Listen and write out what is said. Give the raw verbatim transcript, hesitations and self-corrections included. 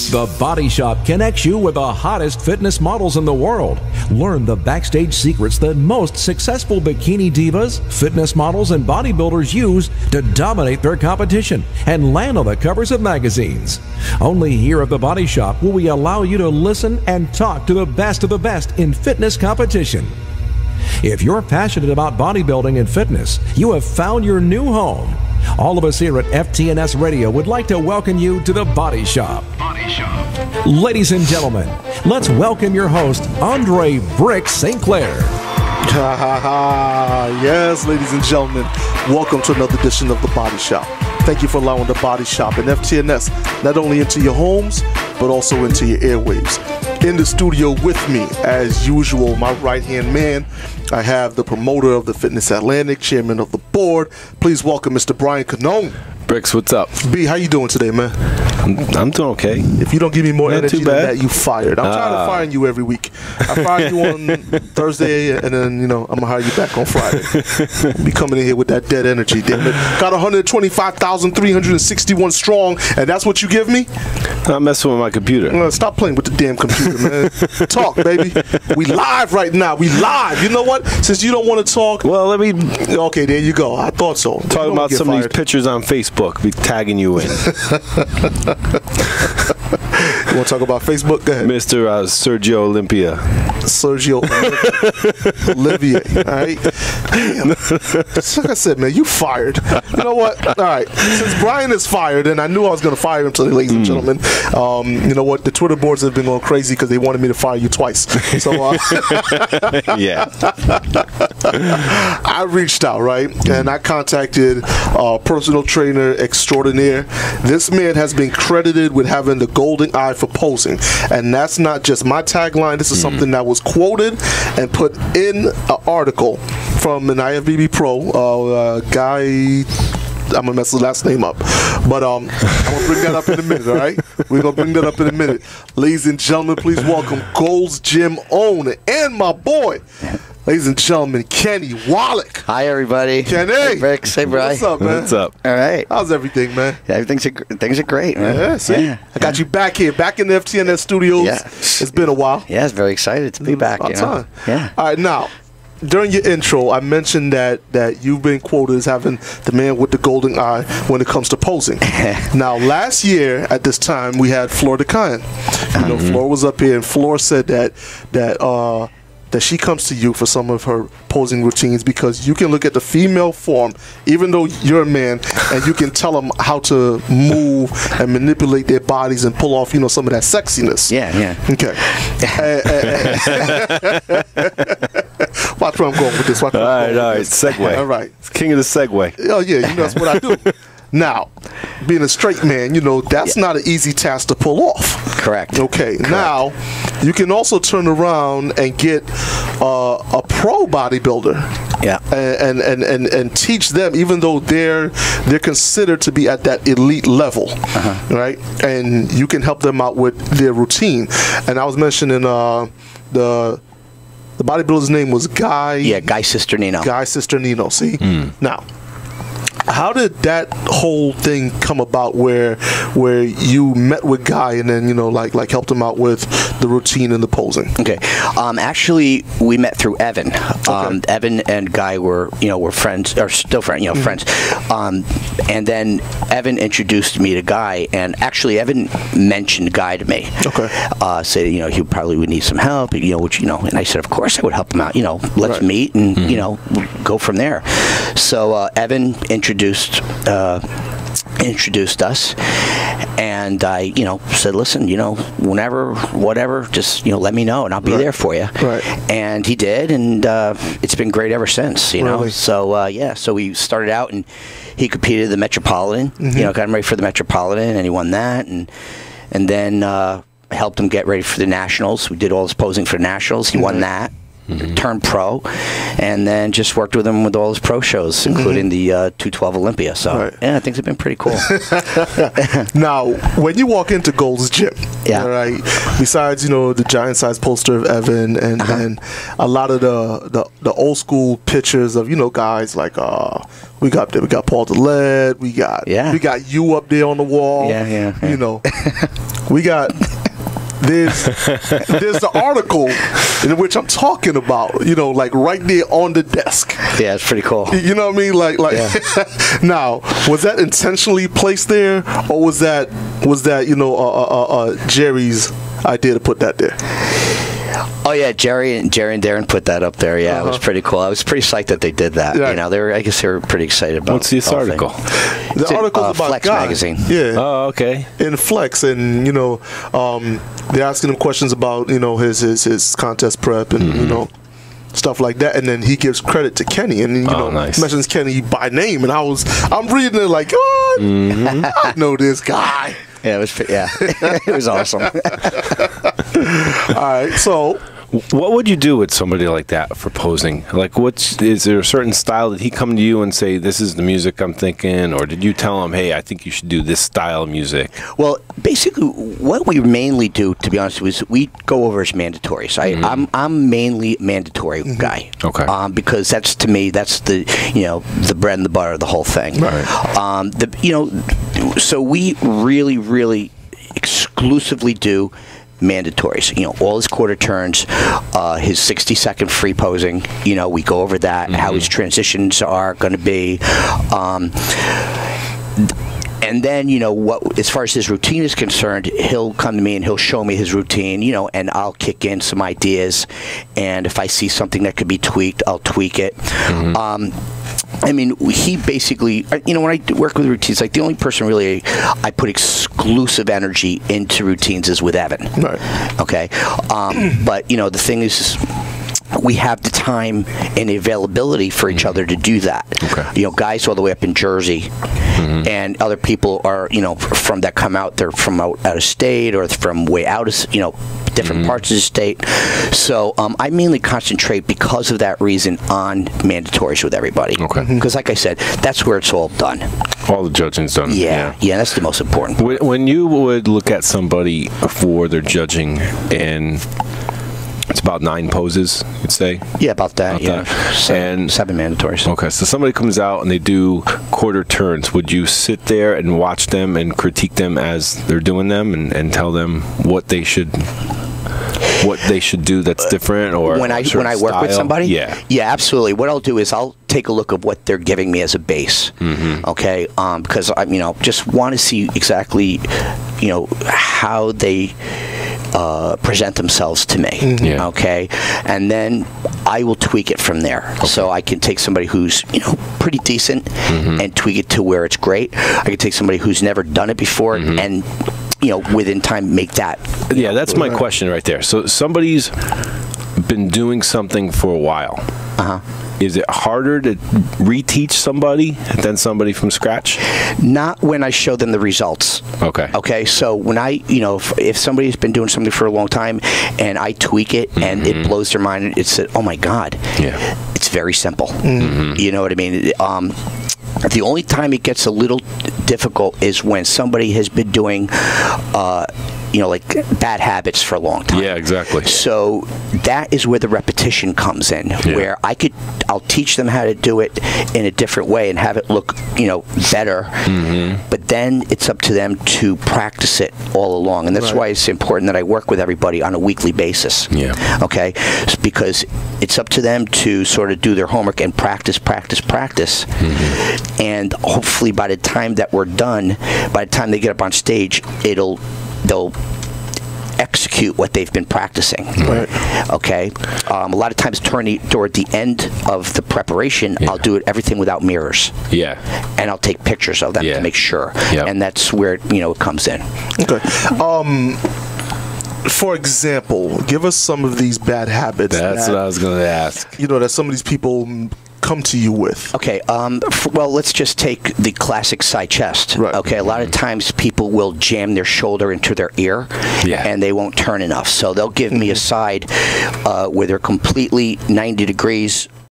The Body Shop connects you with the hottest fitness models in the world. Learn the backstage secrets that most successful bikini divas, fitness models, and bodybuilders use to dominate their competition and land on the covers of magazines. Only here at The Body Shop will we allow you to listen and talk to the best of the best in fitness competition. If you're passionate about bodybuilding and fitness, you have found your new home. All of us here at F T N S Radio would like to welcome you to The Body Shop. Body Shop. Ladies and gentlemen, let's welcome your host, Andre Brick Saint Clair. Ha ha ha. Yes, ladies and gentlemen, welcome to another edition of The Body Shop. Thank you for allowing The Body Shop and F T N S not only into your homes, but also into your airwaves. In the studio with me, as usual, my right-hand man, I have the promoter of the Fitness Atlantic, chairman of the board. Please welcome Mister Brian Cannone. Bricks, what's up? B, how you doing today, man? I'm, I'm doing okay. If you don't give me more Not energy too than bad. that, you fired. I'm Ah. trying to fire you every week. I fire you on Thursday, and then, you know, I'm going to hire you back on Friday. Be coming in here with that dead energy, damn it. Got one hundred twenty-five thousand three hundred sixty-one strong, and that's what you give me? I'm messing with my computer. Uh, stop playing with the damn computer, man. Talk, baby. We live right now. We live. You know what? Since you don't want to talk. Well, let me Okay, there you go. I thought so. talk You about don't some get of these fired. pictures on Facebook. Be tagging you in. You want to talk about Facebook? Go ahead. Mister Uh, Sergio Olympia. Sergio Olivier. All right. Damn. Like I said, man, you fired. You know what? All right. Since Brian is fired, and I knew I was going to fire him today, ladies and gentlemen. Um, you know what? The Twitter boards have been going crazy because they wanted me to fire you twice. So uh, Yeah. I reached out, right? And I contacted uh, personal trainer extraordinaire. This man has been credited with having the golden eye for posing. And that's not just my tagline. This is something that was quoted and put in an article from an I F B B pro uh, uh, guy. I'm gonna mess the last name up, but um, I'm gonna bring that up in a minute. All right, we're gonna bring that up in a minute, ladies and gentlemen. Please welcome Gold's Gym owner and my boy, ladies and gentlemen, Kenny Wallach. Hi, everybody. Kenny, Hey, Bricks. Hey, Brian. what's up, man? What's up? All right. How's everything, man? Everything's a, things are great, man. Yeah, see, Yeah. I got you back here, back in the F T N S studios. Yeah. It's been a while. Yeah, it's very excited to be back. About You know? time. Yeah. All right, now. During your intro, I mentioned that, that you've been quoted as having the man with the golden eye when it comes to posing. Now, last year at this time, we had Flor DeCaen. You know, Mm-hmm. Flor was up here, and Flor said that that uh, that she comes to you for some of her posing routines because you can look at the female form, even though you're a man, and you can tell them how to move and manipulate their bodies and pull off, you know, some of that sexiness. Yeah, yeah. Okay. Uh, uh, uh, Watch where I'm going with this. Watch where All I'm right, going all with right. this. Segue. All right. It's king of the segue. Oh, yeah, you know, that's what I do. Now, being a straight man, you know, that's not an easy task to pull off. Correct. Okay. Now, you can also turn around and get uh, a pro bodybuilder. Yeah. And, and, and, and teach them, even though they're they're considered to be at that elite level, Uh-huh. right? And you can help them out with their routine. And I was mentioning uh, the the bodybuilder's name was Guy. Yeah, Guy Cisternino. Guy Cisternino. See, now, how did that whole thing come about? Where where you met with Guy and then you know like like helped him out with the routine and the posing? Okay. Um, actually, we met through Evan. Um, Evan and Guy were, you know, were friends, or still friends, you know, friends. Um, and then Evan introduced me to Guy, and actually Evan mentioned Guy to me. Okay. Uh, said, you know, he probably would need some help, you know, which, you know, and I said, of course I would help him out. You know, let's Right. meet and, you know, go from there. So uh, Evan introduced uh, introduced us, and I, you know, said, listen, you know, whenever, whatever, just, you know, let me know, and I'll be Right. there for you. Right. And he did, and uh, it's been great ever since, you know. Really? So, uh, yeah, so we started out, and he competed at the Metropolitan, Mm-hmm. you know, got him ready for the Metropolitan, and he won that, and and then uh, I helped him get ready for the Nationals. We did all his posing for the Nationals. He Mm-hmm. won that. Turned pro, and then just worked with him with all his pro shows, including the uh, two twelve Olympia. So, Right. yeah, things have been pretty cool. Now, when you walk into Gold's Gym, Yeah. all right, besides, you know, the giant size poster of Evan and, Uh-huh. and a lot of the, the, the old school pictures of, you know, guys like, uh, we got we got Paul DeLette, we got Yeah. we got you up there on the wall. Yeah, yeah, yeah. You know, We got there's there's the article in which I'm talking about. You know, like right there on the desk. Yeah, it's pretty cool. You know what I mean? Like like. Yeah. Now, was that intentionally placed there, or was that was that you know uh, uh, uh, Jerry's idea to put that there? Oh yeah, Jerry and Jerry and Darren put that up there. Yeah, Uh-huh. it was pretty cool. I was pretty psyched that they did that. Yeah. You know, they were. I guess they were pretty excited about. What's this the whole article? thing. The It's in, article's uh, about Flex Guy. magazine. Yeah. Oh, okay. In Flex, and you know, um, they're asking him questions about you know his his, his contest prep and Mm-hmm. you know stuff like that, and then he gives credit to Kenny, and you Oh, know nice. mentions Kenny by name, and I was I'm reading it like, oh, Mm-hmm. I know this guy. Yeah, it was. pre- Yeah, it was awesome. All right, so What would you do with somebody like that for posing? Like, what's is there a certain style? Did he come to you and say, "This is the music I'm thinking," or did you tell him, "Hey, I think you should do this style of music"? Well, basically, what we mainly do, to be honest, was we go over as mandatories. I, I'm I'm mainly a mandatory guy. Okay. Um, because that's to me, that's the you know the bread and the butter of the whole thing. Right. Um, the you know, so we really really exclusively do mandatories. You know, all his quarter turns, uh, his sixty second free posing. You know, we go over that, how his transitions are going to be. Um, And then, you know, what as far as his routine is concerned, he'll come to me and he'll show me his routine, you know, and I'll kick in some ideas. And if I see something that could be tweaked, I'll tweak it. Mm-hmm. Um, I mean, he basically, you know, when I work with routines, like the only person really I put exclusive energy into routines is with Evan. Right. Okay. Um, but, you know, the thing is, we have the time and the availability for each other to do that. Okay. You know, guys all the way up in Jersey, and other people are, you know, from that come out. They're from out, out of state or from way out of, you know, different parts of the state. So um, I mainly concentrate because of that reason on mandatories with everybody. Okay. Because, like I said, that's where it's all done. All the judging's done. Yeah, yeah, that's the most important. When when you would look at somebody for their judging, and it's about nine poses, you'd say? Yeah, about that. About yeah, that. Seven, And- seven mandatories. Okay, so somebody comes out and they do quarter turns. Would you sit there and watch them and critique them as they're doing them, and, and tell them what they should what they should do that's different, or when I a certain when I work with style? somebody, Yeah. yeah, absolutely. What I'll do is I'll take a look of what they're giving me as a base, Mm-hmm. okay? Um, because I, you know, just want to see exactly, you know, how they uh, present themselves to me, Yeah. okay? And then I will tweak it from there. So I can take somebody who's, you know, pretty decent Mm-hmm. and tweak it to where it's great. I can take somebody who's never done it before Mm-hmm. and, you know, within time make that. Yeah, that's my question right there. So somebody's been doing something for a while. Uh-huh. Is it harder to reteach somebody than somebody from scratch? Not when I show them the results. Okay. Okay, so when I, you know, if, if somebody's been doing something for a long time and I tweak it and it blows their mind, it's that, oh my God, Yeah. it's very simple. You know what I mean? Um, the only time it gets a little difficult is when somebody has been doing, uh, you know, like bad habits for a long time. Yeah, exactly. So that is where the repetition comes in, Yeah. where I could, I'll teach them how to do it in a different way and have it look, you know, better. Mm-hmm. But then it's up to them to practice it all along, and that's Right. why it's important that I work with everybody on a weekly basis. Yeah. Okay, S- because it's up to them to sort of do their homework and practice, practice, practice, Mm-hmm. and hopefully by the time that we're done, by the time they get up on stage, it'll they'll execute what they've been practicing. Right. Okay. Um, a lot of times, toward toward the end of the preparation, Yeah. I'll do it everything without mirrors, Yeah. and I'll take pictures of them Yeah. to make sure. Yep. And that's where you know it comes in. Okay. Um, for example, give us some of these bad habits. That's that, what I was going to ask. you know that some of these people mm, come to you with. Okay, um, f- well, let's just take the classic side chest. Right. Okay, a lot of times people will jam their shoulder into their ear, Yeah. and they won't turn enough. So they'll give me a side uh, where they're completely ninety degrees